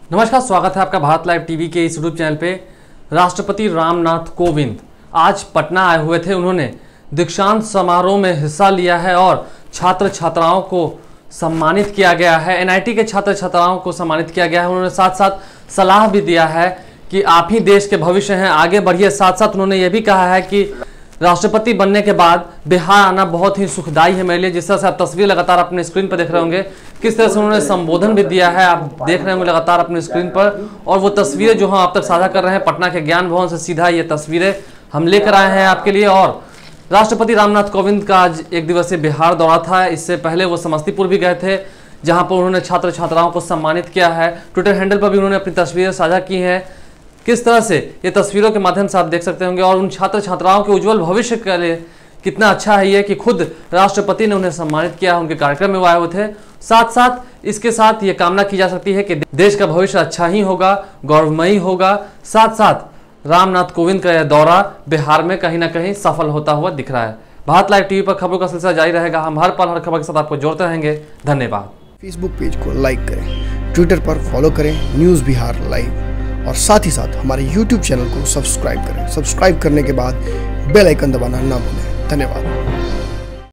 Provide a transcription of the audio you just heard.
नमस्कार, स्वागत है आपका भारत लाइव टीवी के इस यूट्यूब चैनल पे। राष्ट्रपति रामनाथ कोविंद आज पटना आए हुए थे। उन्होंने दीक्षांत समारोह में हिस्सा लिया है और छात्र छात्राओं को सम्मानित किया गया है। एनआईटी के छात्र छात्राओं को सम्मानित किया गया है। उन्होंने साथ साथ सलाह भी दिया है कि आप ही देश के भविष्य हैं, आगे बढ़िए। साथ साथ उन्होंने ये भी कहा है कि राष्ट्रपति बनने के बाद बिहार आना बहुत ही सुखदायी है मेरे लिए। जिस तरह से आप तस्वीर लगातार अपने स्क्रीन पर देख रहे होंगे, किस तरह से उन्होंने संबोधन भी दिया है, आप देख रहे होंगे लगातार अपने स्क्रीन पर। और वो तस्वीरें जो हम आप तक साझा कर रहे हैं, पटना के ज्ञान भवन से सीधा ये तस्वीरें हम लेकर आए हैं आपके लिए। और राष्ट्रपति रामनाथ कोविंद का आज एक दिवसीय बिहार दौरा था। इससे पहले वो समस्तीपुर भी गए थे, जहां पर उन्होंने छात्र छात्राओं को सम्मानित किया है। ट्विटर हैंडल पर भी उन्होंने अपनी तस्वीरें साझा की हैं। किस तरह से ये तस्वीरों के माध्यम से आप देख सकते होंगे। और उन छात्र छात्राओं के उज्जवल भविष्य के लिए कितना अच्छा है ये कि खुद राष्ट्रपति ने उन्हें सम्मानित किया, उनके कार्यक्रम में वो आए हुए थे। साथ साथ इसके साथ ये कामना की जा सकती है कि देश का भविष्य अच्छा ही होगा, गौरवमयी होगा। साथ साथ रामनाथ कोविंद का यह दौरा बिहार में कहीं ना कहीं सफल होता हुआ दिख रहा है। भारत लाइव टीवी पर खबरों का सिलसिला जारी रहेगा। हम हर पल हर खबर के साथ आपको जोड़ते रहेंगे। धन्यवाद। फेसबुक पेज को लाइक करें, ट्विटर पर फॉलो करें न्यूज़ बिहार लाइव, और साथ ही साथ हमारे YouTube चैनल को सब्सक्राइब करें। सब्सक्राइब करने के बाद बेल आइकन दबाना ना भूलें। धन्यवाद।